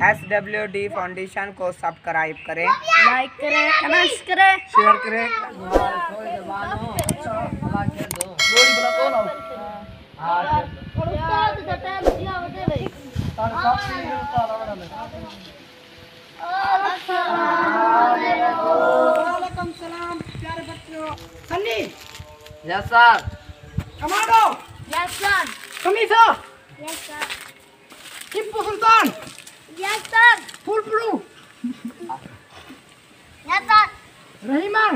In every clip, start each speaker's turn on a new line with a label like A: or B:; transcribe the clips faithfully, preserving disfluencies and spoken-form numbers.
A: S W D foundation को subscribe करें,
B: like करें, कमेंट्स करें,
A: शेयर करें।
C: वालेकुम सलाम प्यारे बच्चों। Sunny
A: yes sir.
C: Commando
B: yes sir,
C: कमीसा
B: yes sir,
C: Tipu Sultan
B: yes sir,
C: full proof
B: yes sir,
C: Rahiman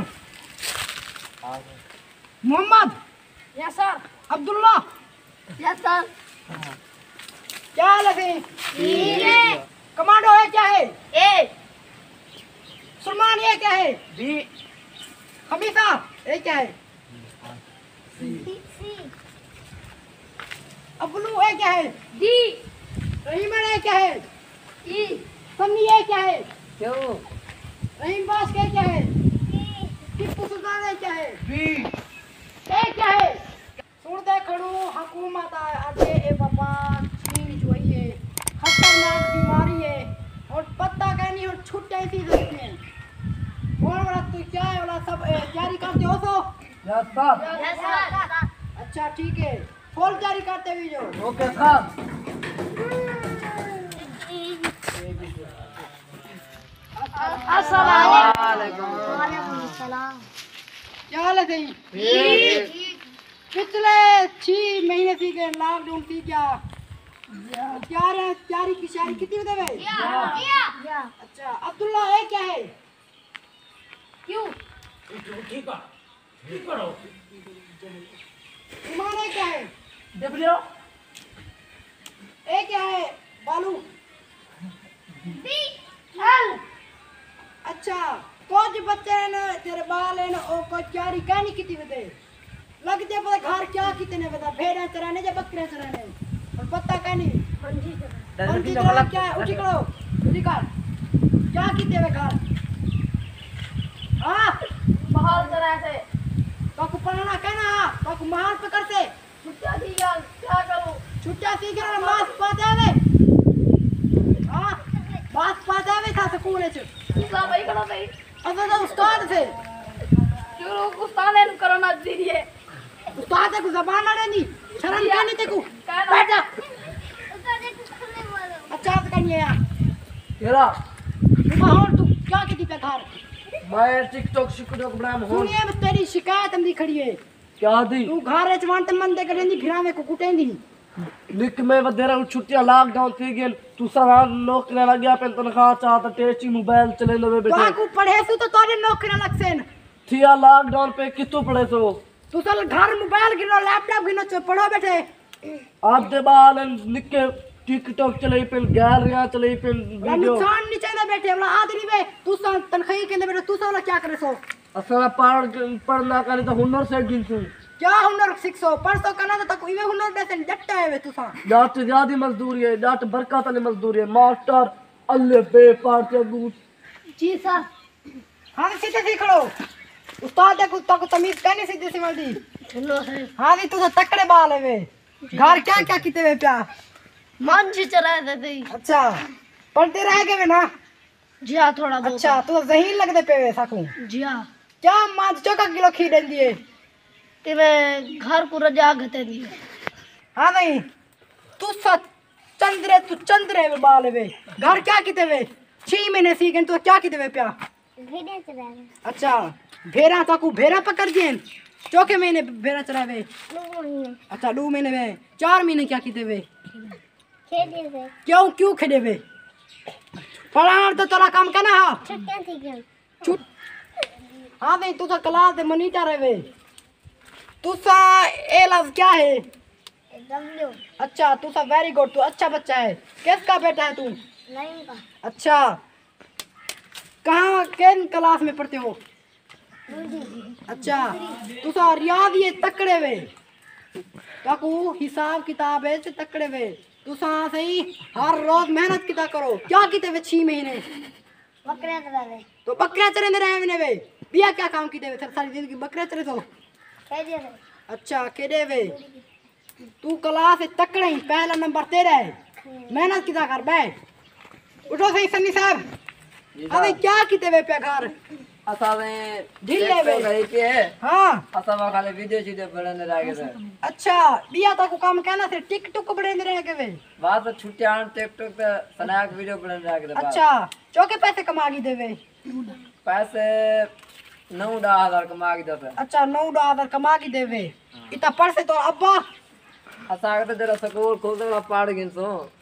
C: Mohammed
B: yes sir,
C: Abdullah.
B: Yes sir.
C: क्या हाल है?
B: ठीक है।
C: कमांडो है क्या है?
B: ए
C: सलमान ये क्या है?
A: बी।
C: कमीसा ये क्या है?
B: सी
C: अब्लू ये क्या है?
B: डी
C: रहीमान ये क्या है?
B: ई
C: सन्नी ये क्या है?
A: क्यों?
C: रहीम बास ये क्या है? टिप्पू सुल्तान ये क्या है?
A: बी।
C: ये क्या है? सुनते खड़ो हुकूमत आज ए बाबा चीन जो है खतरनाक बीमारी है और पता कहनी और छुट्टे सी सकते हैं। और वाला तू क्या है वाला सब ए, जारी करते हो तो?
A: Yes sir.
B: Yes sir.
C: अच्छा ठीक है, फॉल जारी करते हुए जो।
A: Okay sir.
B: अस्सलाम
A: वालेकुम।
B: वालेकुम सलाम।
C: क्या हाल है सही? पिछले छह महीने से के लॉकडाउन थी क्या? क्या रे जारी की शायरी कितनी बजे में?
B: या
C: अच्छा अब्दुल्ला ये क्या है?
B: क्यों?
C: ईमान ये क्या है?
A: डब्ल्यू।
C: ये क्या है? बालू।
B: डी एल
C: अच्छा कुछ बच्चे ने तेरे बाल है ना ओ को चारी कहनी कितनी बजे लगते पता घर क्या कितने बता भेड़े चराने या बकरे चराने और पता कहनी पंजी चला क्या है? उठी करो उठी कर क्या कितने वे घर हाँ
B: बहुत तरह से
C: काकू पढ़ना कहना काकू महान पकड़ से
B: छुट्टियां दी यार, क्या करूं?
C: छुट्टियां सीख रहा मास पाते वे हाँ मास पाते वे था स्कूल में
B: दूसरा भाई करो भाई,
C: अगर तो उस्ताद से
B: जो लोग गुस्ताने करो ना दीजिए।
C: उस्ताद को जबान ना देनी शर्म कहनी ते को
B: कहना।
C: बैठ जा अच्छा तो कहिए यार
A: तेरा
C: तू और तू क्या कहती पे घर
A: मैं टिकटॉक शिकटॉक बनाम हो।
C: सुनिए अब तेरी शिकायत हम खड़ी है
A: क्या दी?
C: तू घर च वन मंदे करेंदी फिरा में को कुटेंदी
A: लिख में वधेरा छुट्टियां लॉकडाउन थी गेल तू सारा नौकरी लग गया पे तनख्वाह चाहता टेस्टी मोबाइल चले लो
C: तो
A: बेटे
C: आकू पढ़े सु तो तोरे नौकरी लग सेन
A: थिया लॉकडाउन पे कितो पड़े सो
C: तू सल घर मोबाइल गिनो लैपटॉप गिनो चो पढ़ो बेटे
A: आप दे बाल निके टिकटॉक चले पे गैलरियां चले पे वीडियो
C: नुकसान नहीं चाहिए बेटे वाला आदमी बे तू सा तनख्वाही के बेटे तू सा क्या करे सो
A: असला पढ़ पढ़ना करे तो हुनर से गिनसू
C: क्या हुनर सीखसो परसों करना तो तक इवे हुनर देसन जट्टा है तू सा
A: जाट ज्यादा मजदूरी है जाट बरकत वाली मजदूरी है मास्टर अल्ले बे पार्टी गुट
B: जी सर।
C: हां सीधे सीख लो उस्ताद को तक तमीज कहने सीधे सी मर्दी
B: हेलो है
C: हां भी तू तो तकड़े बाल है वे घर क्या क्या किते वे प्या
B: मन जी चला देते ही।
C: अच्छा पढ़ते रह गए वे ना
B: जी हाँ थोड़ा बहुत।
C: अच्छा तू जहीन लगदे पे वे साकू
B: जी हाँ
C: क्या मां चौका किलो खी देंदी है
B: ते मैं घर को रजा घते दी।
C: हां नहीं तू सत चंद्रे तू चंद्रे वे बाल वे घर क्या किते वे छह महीने सीखन तो क्या किते वे प्या
B: भेड़े चला
C: अच्छा भेरा ताकू भेरा पकड़ दिए चौके महीने भेरा चलावे अच्छा दो महीने में चार महीने क्या किते वे
B: खेले से
C: क्यों क्यों खेले वे पढ़ाना तो तोरा काम करना हा
B: छुट्टियां थी क्या?
C: छुट हाँ नहीं तू तो क्लास दे मॉनिटर है वे तू सा ए लफ्ज क्या है
B: डब्ल्यू
C: अच्छा तू सा वेरी गुड तू अच्छा बच्चा है किसका बेटा है तू
B: नहीं का
C: अच्छा कहाँ किन क्लास में पढ़ते हो अच्छा तू सा रियादी तकड़े वे काकू हिसाब किताब है से तकड़े वे तू सा सही हर रोज मेहनत किता करो क्या किते वे छह महीने
B: बकरे चला दे
C: तो बकरियां चरे रहे मैंने वे बिया क्या काम की देवे सारी जिंदगी बकरियां चरे तो
B: खेले से
C: अच्छा केड़े वे तू क्लास तकड़े ही पहला नंबर तेरा है मेहनत किता कर बे उठो सही सन्नी साहब। अबे क्या किते वे पे घर
D: असा ने
C: ढीले
D: टिकटॉक
C: वे।
D: है के
C: हाँ
D: असा वा खाली वीडियो वीडियो बनाने लागे थे
C: अच्छा दिया ता को काम कहना थे टिकटॉक बड़े रह के वे।
D: बात तो छुट्टियां टिकटॉक पे स्नैक वीडियो बनाने लागे थे बात।
C: अच्छा चौके पैसे कमा की देवे।
D: पैसे नौ दस हजार कमा के दे
C: अच्छा नौ डॉलर कमा की देवे। इतना पढ़ से तो अब्बा
D: असा के तो जरा स्कूल खोल दे पढ़ गिन सो